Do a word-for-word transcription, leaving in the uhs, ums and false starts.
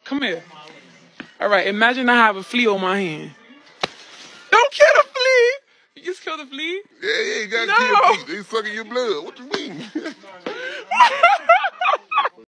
Come here. All right, imagine I have a flea on my hand. Don't kill the flea. You just kill the flea? Yeah, yeah, you gotta no. kill the flea. They sucking your blood. What you mean?